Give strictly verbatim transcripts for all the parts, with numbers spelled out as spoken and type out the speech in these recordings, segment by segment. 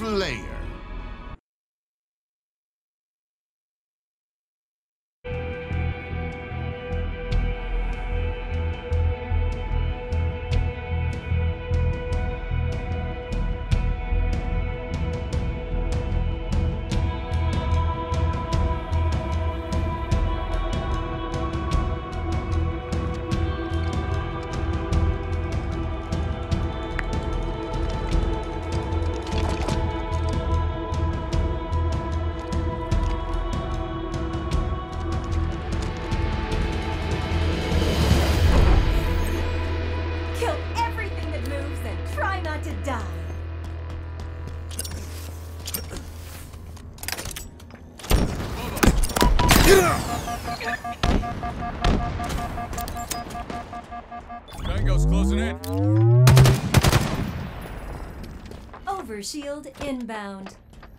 Slayer. Tango's closing in. Overshield inbound.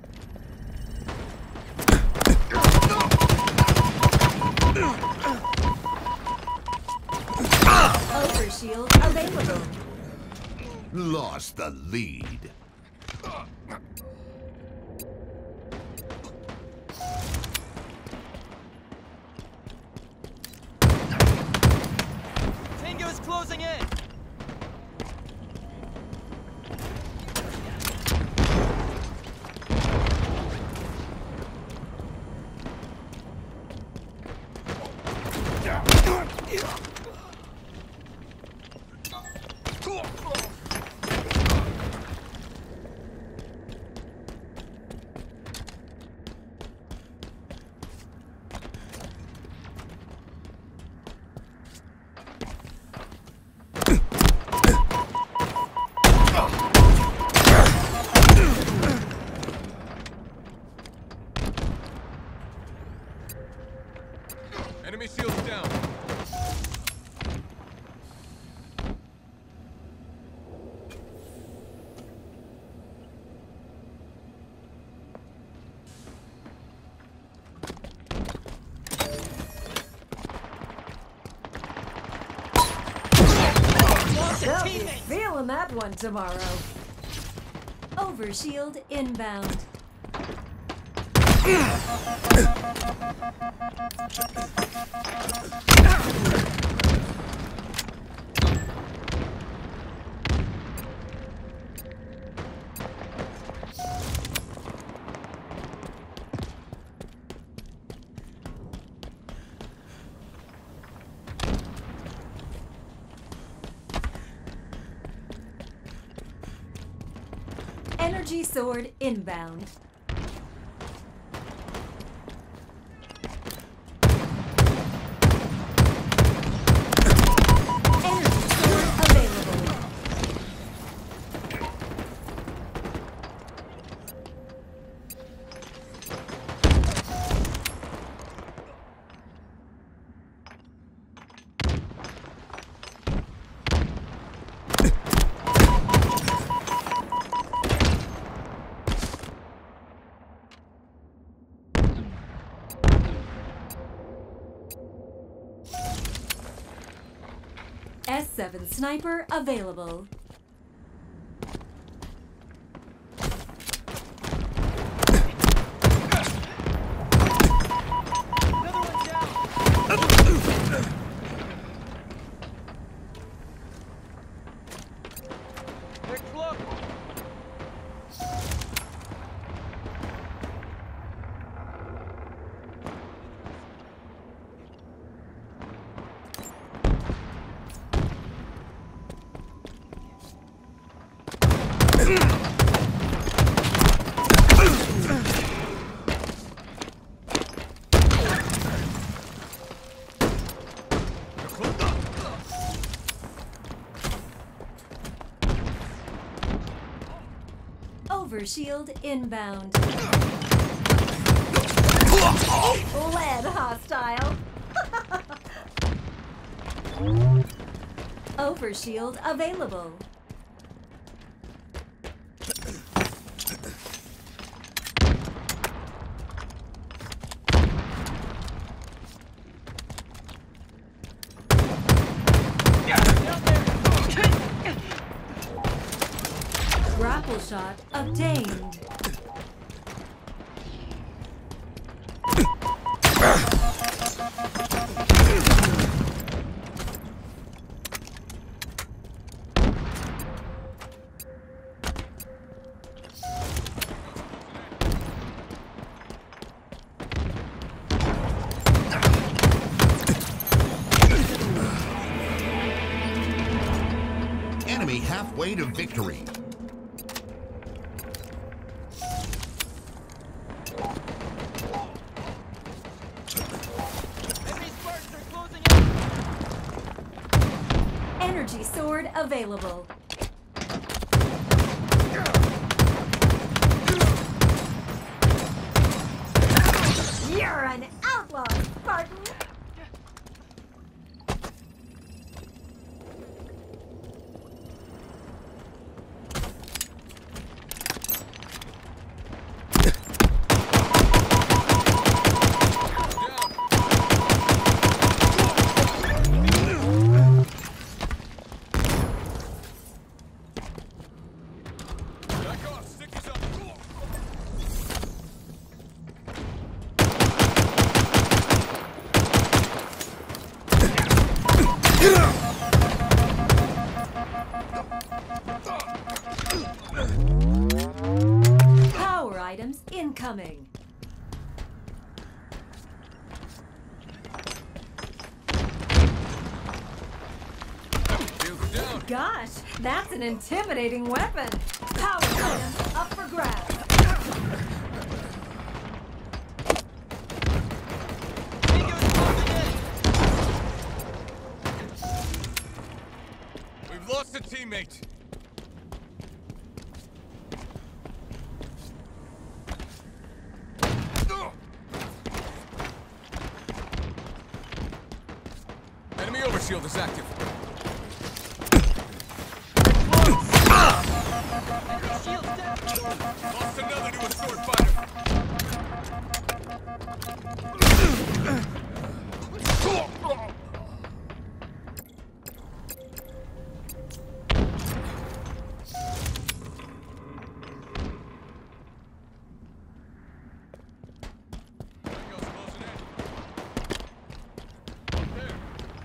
Overshield available. Lost the lead. Tango is closing in. Enemy shields down. They'll be feeling that one tomorrow. Overshield inbound. Energy sword inbound. Energy sword available. S seven sniper available. Another one's down. They're close. Overshield inbound. Lead hostile. Overshield available. Grapple shot obtained. halfway to victory. Enemy Spartans are closing in! Energy sword available. You're an outlaw, Spartan! Back off, stick yourself. Power items incoming. Shields down. Gosh, that's an intimidating weapon. Power items up for grabs. Tango is closing in! We've lost a teammate. Enemy overshield is active. Enemy shields down! Lost another to a sword fighter. Tango's closing in. There.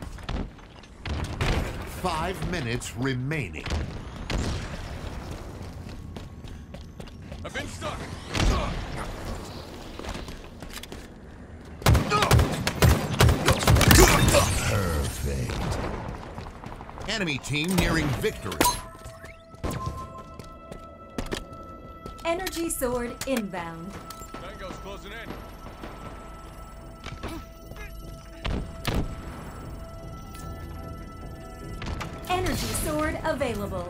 Five minutes remaining. I've been stuck. Perfect. Enemy team nearing victory. Energy sword inbound. Tango's closing in. Energy sword available.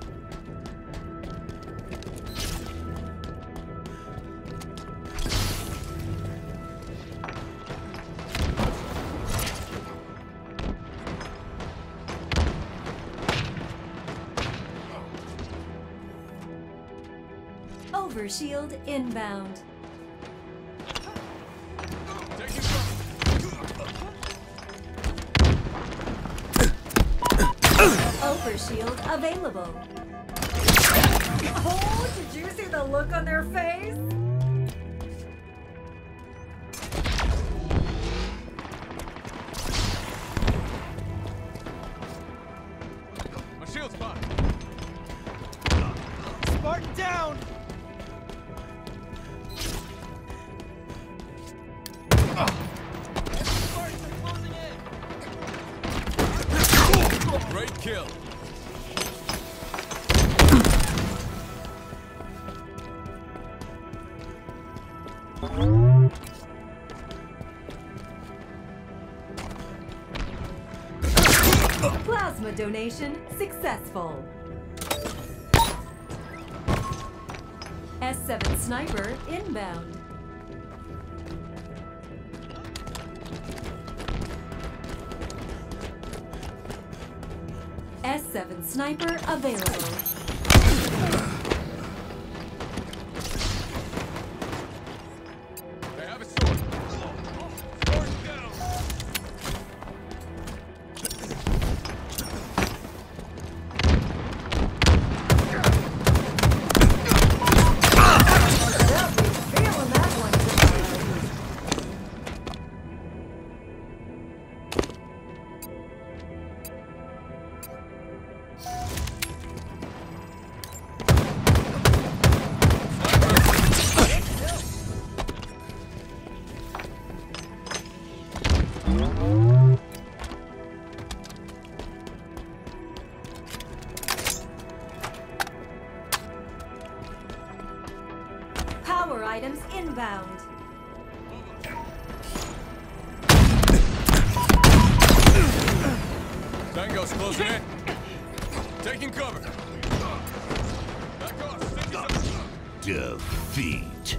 Overshield inbound. Taking cover. Overshield available. Oh, did you see the look on their face? My shield's popped. Spartan down! Enemy Spartans are closing in! Great kill. Plasma donation successful. S seven Sniper inbound. S seven Sniper available. They have a sword. Sword down. They'll be feeling that one tonight. items inbound. Tango's closing in. Taking cover. Back off. sixty-seven. Defeat.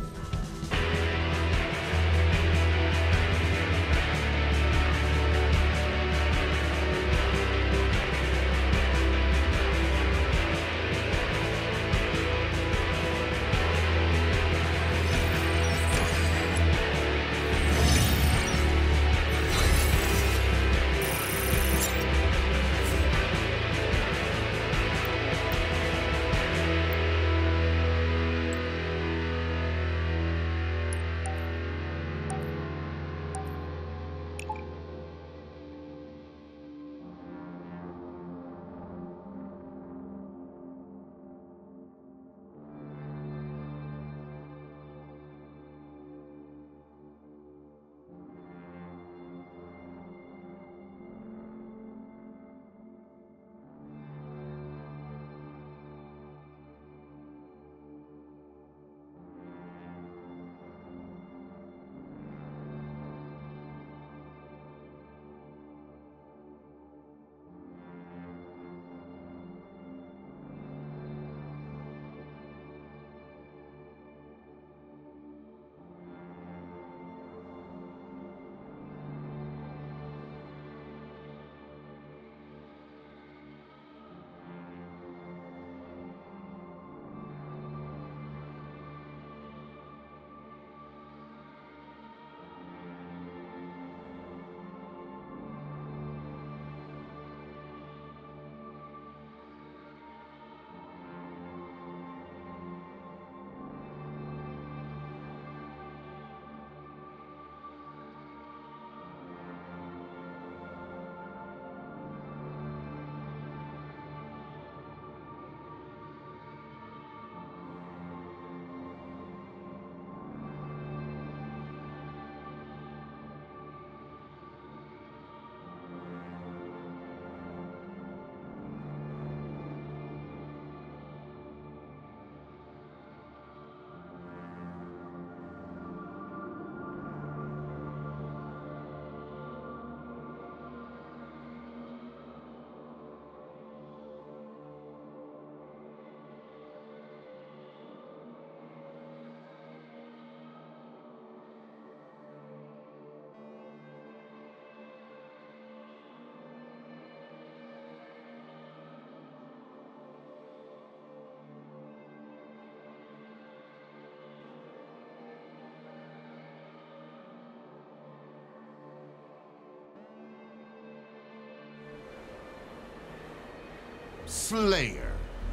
Slayer.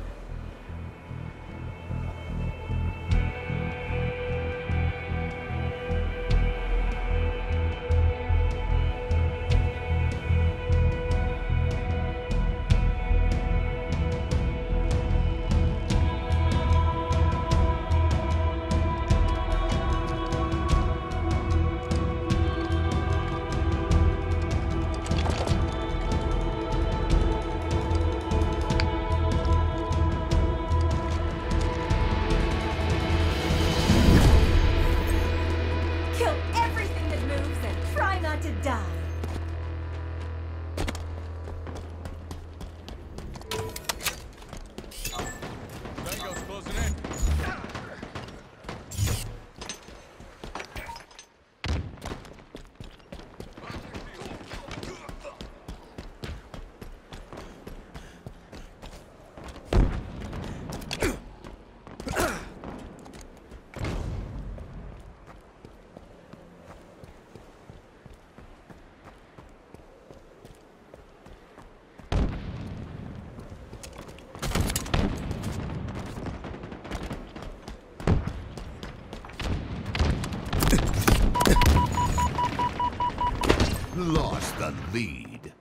Kill everything that moves and try not to die. Tango's closing in. Lost the lead.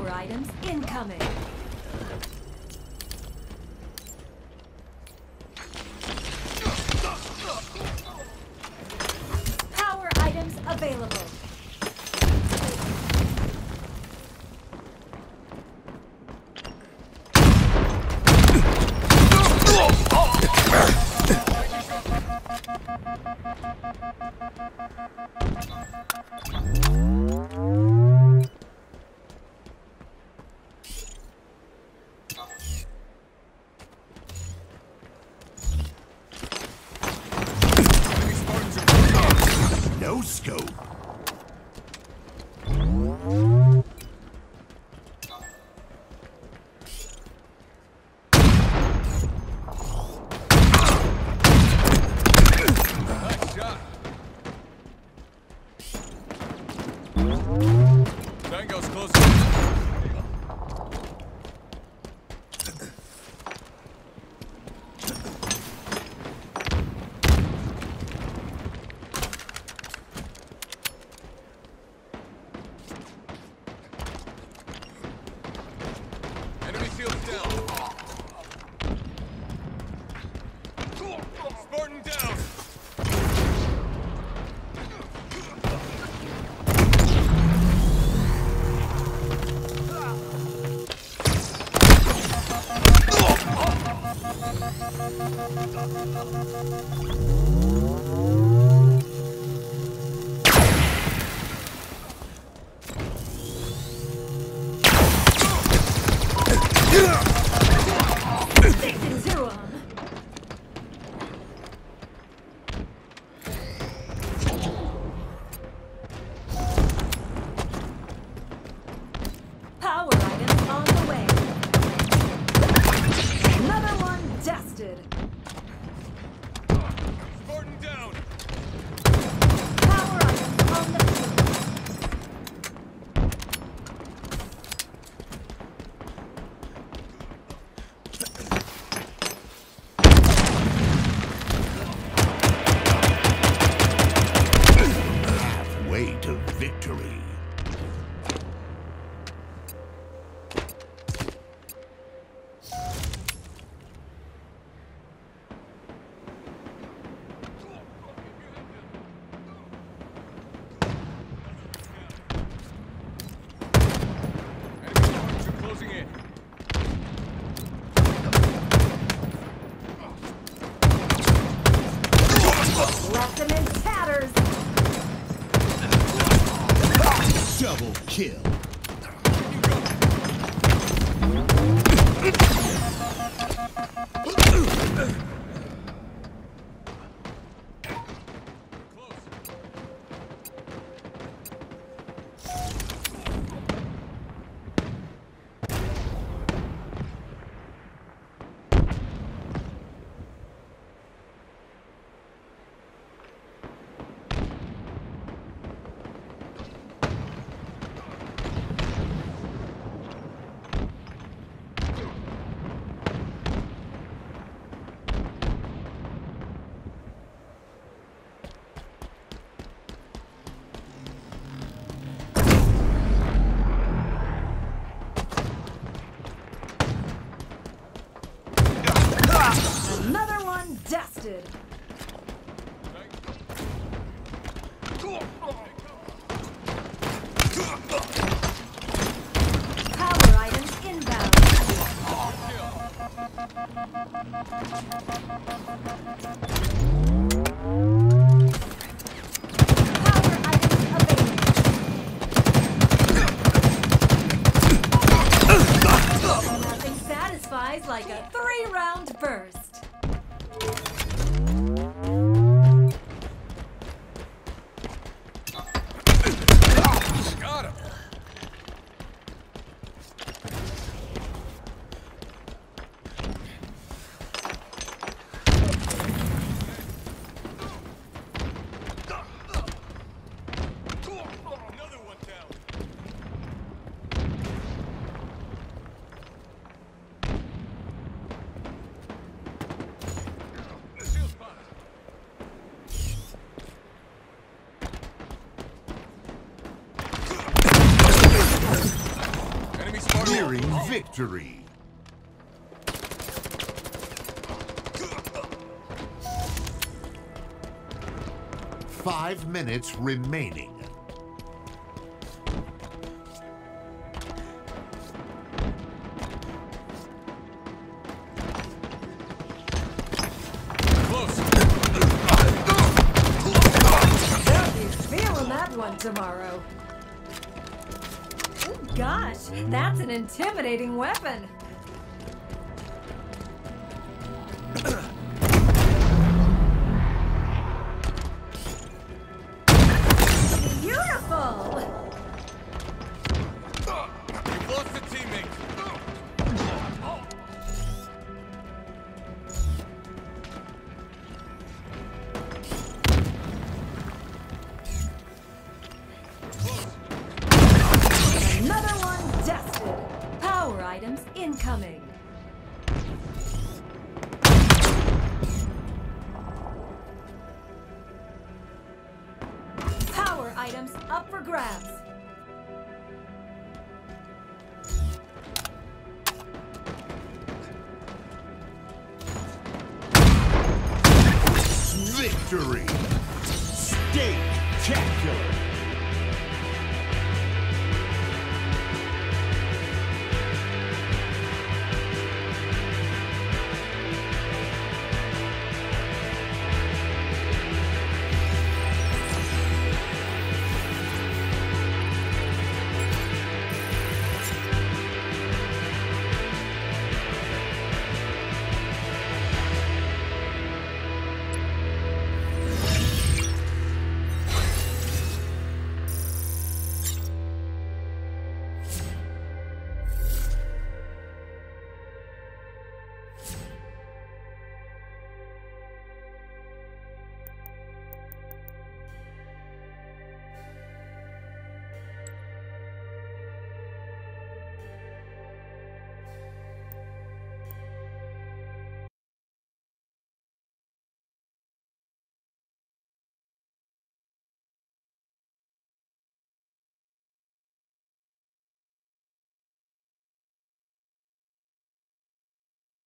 Power items incoming. Power items available. No scope. Nice shot. Tango's close. Enemy shields down. Spartan down. Stick it to 'em. Power items on the way. Another one dusted. Spartan down. Power items on the field. Halfway to victory. Enemy Spartans are closing in. Left them in tatters. Double kill. Close. Another one dusted. Power items inbound. Power items available. Nothing satisfies like a three-round burst. Got him. Another one down. Victory. Five minutes remaining. Close. They'll be feeling that one tomorrow. Oh gosh, that's an intimidating weapon. Beautiful! You've lost a teammate. Another one dusted. Power items incoming. Power items up for grabs. Victory. Spectacular.